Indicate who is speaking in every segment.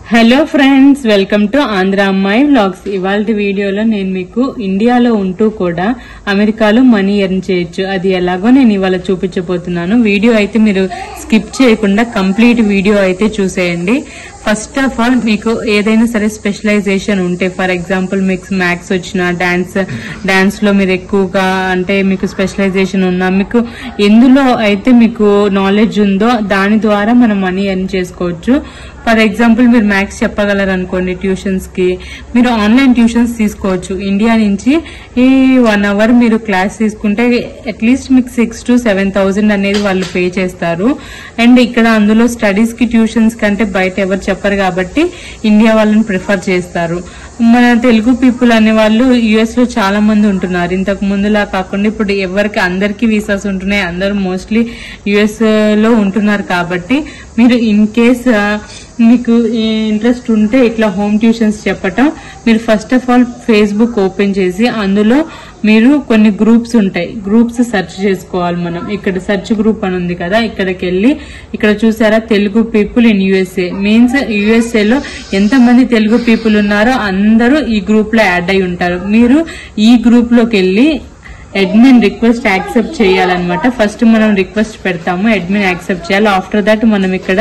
Speaker 1: Hello friends, welcome to Andhra అమ్మాయి vlogs. ఇవాళ వీడియోలో నేను మీకు ఇండియాలో ఉంటూ కూడా అమెరికాలో మనీ ఎర్న్ చేయొచ్చు, అది ఎలాగో నేను ఇవాళ చూపించబోతున్నాను. వీడియో అయితే మీరు స్కిప్ చేయకుండా కంప్లీట్ వీడియో అయితే చూసేయండి. ఫస్ట్ ఆఫ్ ఆల్, మీకు ఏదైనా సరే స్పెషలైజేషన్ ఉంటే, ఫర్ ఎగ్జాంపుల్ మీకు మ్యాథ్స్ వచ్చిన, డాన్స్ లో మీరు ఎక్కువగా అంటే మీకు స్పెషలైజేషన్ ఉన్నా, మీకు ఎందులో అయితే మీకు నాలెడ్జ్ ఉందో దాని ద్వారా మనం మనీ ఎర్న్ చేసుకోవచ్చు. ఫర్ ఎగ్జాంపుల్ మీరు మ్యాథ్స్ చెప్పగలరు అనుకోండి, ట్యూషన్స్ కి మీరు ఆన్లైన్ ట్యూషన్స్ తీసుకోవచ్చు. ఇండియా నుంచి ఈ 1 hour మీరు క్లాస్ తీసుకుంటే అట్లీస్ట్ మీకు 6,000 to 7,000 అనేది వాళ్ళు పే చేస్తారు. అండ్ ఇక్కడ అందులో స్టడీస్ కి ట్యూషన్స్ కంటే బయట ఎవరు చెప్పరు కాబట్టి ఇండియా వాళ్ళని ప్రిఫర్ చేస్తారు. మన తెలుగు పీపుల్ అనే వాళ్ళు యుఎస్ లో చాలా మంది ఉంటున్నారు. ఇంతకు ముందులా కాకుండా ఇప్పుడు ఎవరికి అందరికి వీసాస్ ఉంటున్నాయి, అందరూ మోస్ట్లీ యుఎస్ లో ఉంటున్నారు. కాబట్టి మీరు ఇన్ కేస్ మీకు ఇంట్రెస్ట్ ఉంటే ఇట్లా హోమ్ ట్యూషన్స్ చెప్పటం, మీరు first of all Facebook open చేసి అందులో మీరు కొన్ని గ్రూప్స్ ఉంటాయి, గ్రూప్స్ సెర్చ్ చేసుకోవాలి. మనం ఇక్కడ సెర్చ్ గ్రూప్ అని ఉంది కదా, ఇక్కడికి వెళ్ళి ఇక్కడ చూసారా Telugu people in USA means USA లో ఎంతమంది తెలుగు పీపుల్ ఉన్నారో అందరూ ఈ గ్రూప్ లో యాడ్ అయి ఉంటారు. మీరు ఈ గ్రూప్ లోకి వెళ్ళి అడ్మిన్ రిక్వెస్ట్ యాక్సెప్ట్ చేయాలన్నమాట. ఫస్ట్ మనం రిక్వెస్ట్ పెడతాము, అడ్మిన్ యాక్సెప్ట్ చేయాలి. ఆఫ్టర్ దట్ మనం ఇక్కడ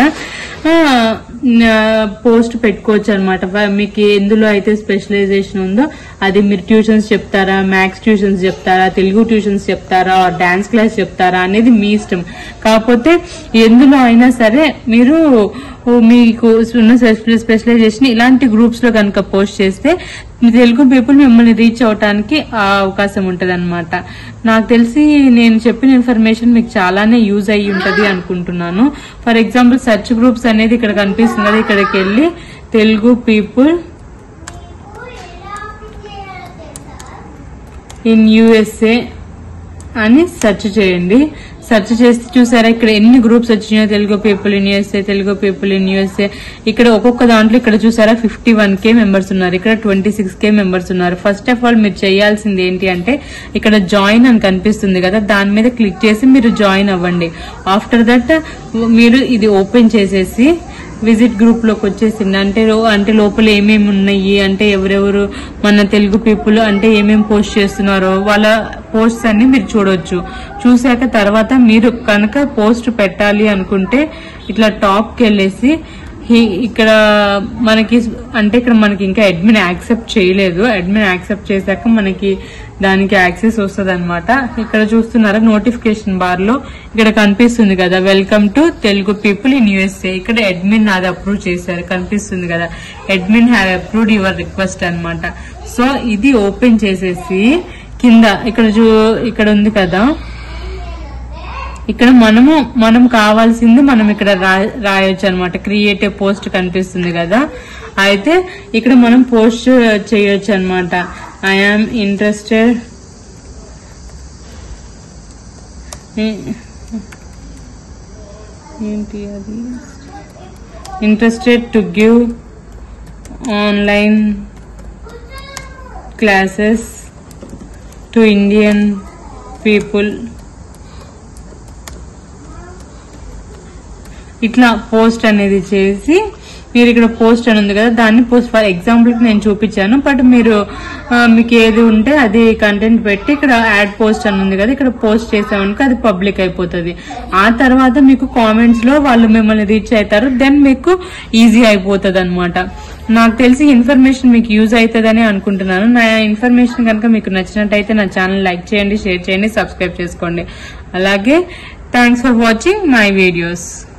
Speaker 1: పోస్ట్ పెట్టుకోవచ్చు అనమాట. మీకు ఎందులో అయితే స్పెషలైజేషన్ ఉందో అది మీరు ట్యూషన్స్ చెప్తారా, మ్యాథ్స్ ట్యూషన్స్ చెప్తారా, తెలుగు ట్యూషన్స్ చెప్తారా, డాన్స్ క్లాస్ చెప్తారా అనేది మీ ఇష్టం. కాకపోతే ఎందులో అయినా సరే మీరు మీకు ఉన్న స్పెషలైజేషన్ ఇలాంటి గ్రూప్స్ లో కనుక పోస్ట్ చేస్తే తెలుగు పీపుల్ మిమ్మల్ని రీచ్ అవడానికి అవకాశం ఉంటది అనమాట. నాకు తెలిసి నేను చెప్పిన ఇన్ఫర్మేషన్ మీకు చాలానే యూజ్ అయ్యి ఉంటది అనుకుంటున్నాను. ఫర్ ఎగ్జాంపుల్ సెర్చ్ గ్రూప్స్ అనేది ఇక్కడ కనిపిస్తుంది కదా, ఇక్కడికి వెళ్ళి తెలుగు పీపుల్ ఇన్ యుఎస్ఏ అని సెర్చ్ చేయండి. సెర్చ్ చేసి చూసారా ఇక్కడ ఎన్ని గ్రూప్స్ వచ్చినాయో, Telugu people in USA, Telugu people in USA. ఇక్కడ ఒక్కొక్క దాంట్లో ఇక్కడ చూసారా 51K మెంబర్స్ ఉన్నారు, ఇక్కడ 26K మెంబర్స్ ఉన్నారు. ఫస్ట్ ఆఫ్ ఆల్ మీరు చేయాల్సింది ఏంటి అంటే ఇక్కడ జాయిన్ అని కనిపిస్తుంది కదా, దాని మీద క్లిక్ చేసి మీరు జాయిన్ అవ్వండి. ఆఫ్టర్ దట్ మీరు ఇది ఓపెన్ చేసేసి విజిట్ గ్రూప్ లోకి వచ్చేసింది. అంటే లోపల ఏమేమి ఉన్నాయి అంటే ఎవరెవరు మన తెలుగు పీపుల్ అంటే ఏమేమి పోస్ట్ చేస్తున్నారో వాళ్ళ పోస్ట్స్ అన్ని మీరు చూడొచ్చు. చూసాక తర్వాత మీరు కనుక పోస్ట్ పెట్టాలి అనుకుంటే ఇట్లా టాప్ కి వెళ్ళేసి ఇక్కడ మనకి అంటే ఇక్కడ మనకి ఇంకా అడ్మిన్ యాక్సెప్ట్ చేయలేదు. అడ్మిన్ యాక్సెప్ట్ చేశాక మనకి దానికి యాక్సెస్ వస్తుంది అనమాట. ఇక్కడ చూస్తున్నారా నోటిఫికేషన్ బార్ లో ఇక్కడ కనిపిస్తుంది కదా, welcome to Telugu people in USA. ఇక్కడ అడ్మిన్ అది అప్రూవ్ చేశారు, కనిపిస్తుంది కదా, admin have approved your request అనమాట. సో ఇది ఓపెన్ చేసేసి కింద ఇక్కడ ఉంది కదా, ఇక్కడ మనం కావాల్సింది మనం ఇక్కడ రాయొచ్చు అనమాట. క్రియేట్ ఏ పోస్ట్ కనిపిస్తుంది కదా, అయితే ఇక్కడ మనం పోస్ట్ చేయొచ్చు అనమాట. ఐ ఆమ్ ఇంట్రెస్టెడ్ ఏంటి అది interested to give online classes to Indian people. ఇట్లా పోస్ట్ అనేది చేసి మీరు ఇక్కడ పోస్ట్ అని ఉంది కదా, దాన్ని పోస్ట్ ఫర్ ఎగ్జాంపుల్ కి నేను చూపించాను. బట్ మీకు ఏది ఉంటే అది కంటెంట్ పెట్టి ఇక్కడ యాడ్ పోస్ట్ అని ఉంది కదా, ఇక్కడ పోస్ట్ చేసామనుకో అది పబ్లిక్ అయిపోతుంది. ఆ తర్వాత మీకు కామెంట్స్ లో వాళ్ళు మిమ్మల్ని రీచ్ అవుతారు, దెన్ మీకు ఈజీ అయిపోతుంది అనమాట. నాకు తెలిసి ఇన్ఫర్మేషన్ మీకు యూజ్ అవుతుందని అనుకుంటున్నాను. నా ఇన్ఫర్మేషన్ కనుక మీకు నచ్చినట్టయితే నా ఛానల్ లైక్ చేయండి, షేర్ చేయండి, సబ్స్క్రైబ్ చేసుకోండి. అలాగే thanks for watching my videos.